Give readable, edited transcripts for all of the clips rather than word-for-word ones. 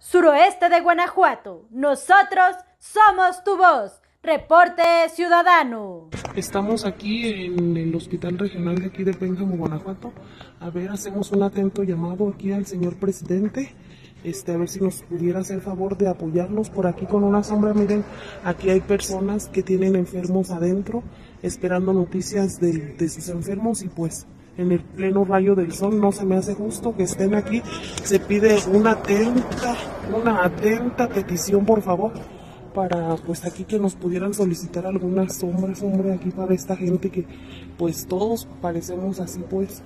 Suroeste de Guanajuato. Nosotros somos tu voz. Reporte ciudadano. Estamos aquí en el Hospital Regional de aquí de Pénjamo, Guanajuato. A ver, hacemos un atento llamado aquí al señor presidente. A ver si nos pudiera hacer favor de apoyarnos por aquí con una sombra. Miren, aquí hay personas que tienen enfermos adentro, esperando noticias de sus enfermos, y pues en el pleno rayo del sol no se me hace justo que estén aquí. Se pide una atenta petición, por favor, para pues aquí que nos pudieran solicitar alguna sombra aquí para esta gente que pues todos parecemos así pues.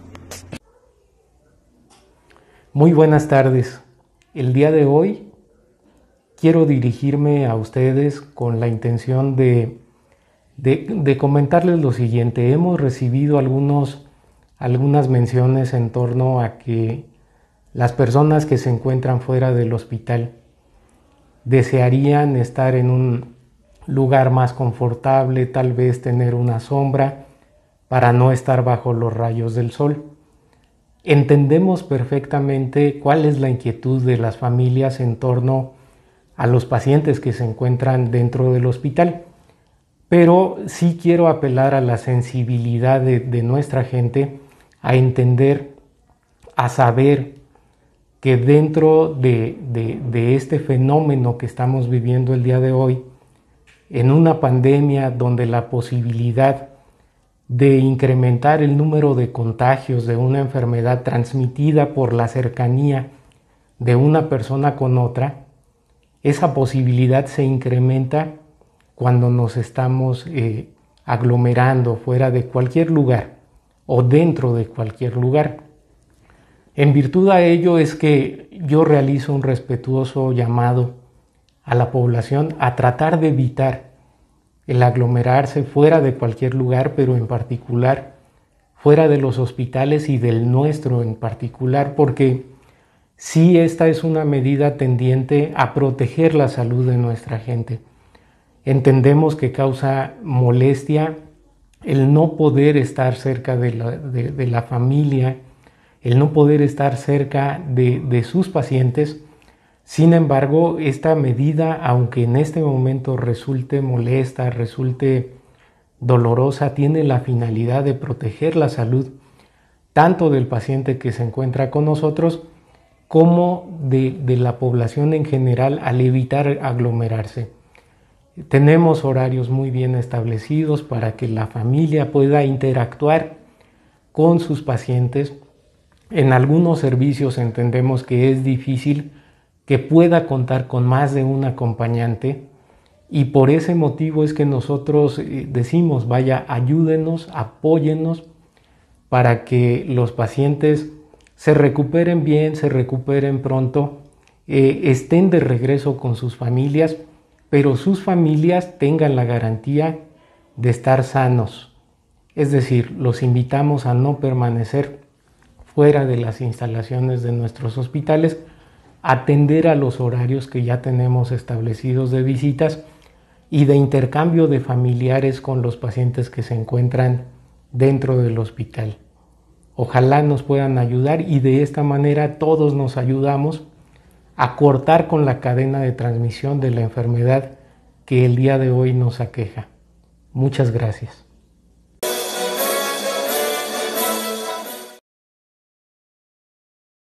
Muy buenas tardes. El día de hoy quiero dirigirme a ustedes con la intención de comentarles lo siguiente. Hemos recibido algunas menciones en torno a que las personas que se encuentran fuera del hospital desearían estar en un lugar más confortable, tal vez tener una sombra para no estar bajo los rayos del sol. Entendemos perfectamente cuál es la inquietud de las familias en torno a los pacientes que se encuentran dentro del hospital, pero sí quiero apelar a la sensibilidad de nuestra gente, a entender, a saber que dentro de este fenómeno que estamos viviendo el día de hoy, en una pandemia donde la posibilidad de incrementar el número de contagios de una enfermedad transmitida por la cercanía de una persona con otra, esa posibilidad se incrementa cuando nos estamos aglomerando fuera de cualquier lugar o dentro de cualquier lugar. En virtud a ello es que yo realizo un respetuoso llamado a la población a tratar de evitar el aglomerarse fuera de cualquier lugar, pero en particular fuera de los hospitales y del nuestro en particular, porque sí, esta es una medida tendiente a proteger la salud de nuestra gente. Entendemos que causa molestia el no poder estar cerca de la familia, el no poder estar cerca de sus pacientes. Sin embargo, esta medida, aunque en este momento resulte molesta, resulte dolorosa, tiene la finalidad de proteger la salud tanto del paciente que se encuentra con nosotros como de la población en general al evitar aglomerarse. Tenemos horarios muy bien establecidos para que la familia pueda interactuar con sus pacientes. En algunos servicios entendemos que es difícil que pueda contar con más de un acompañante, y por ese motivo es que nosotros decimos, vaya, ayúdenos, apóyennos para que los pacientes se recuperen bien, se recuperen pronto, estén de regreso con sus familias, pero sus familias tengan la garantía de estar sanos. Es decir, los invitamos a no permanecer fuera de las instalaciones de nuestros hospitales, atender a los horarios que ya tenemos establecidos de visitas y de intercambio de familiares con los pacientes que se encuentran dentro del hospital. Ojalá nos puedan ayudar y de esta manera todos nos ayudamos a cortar con la cadena de transmisión de la enfermedad que el día de hoy nos aqueja. Muchas gracias.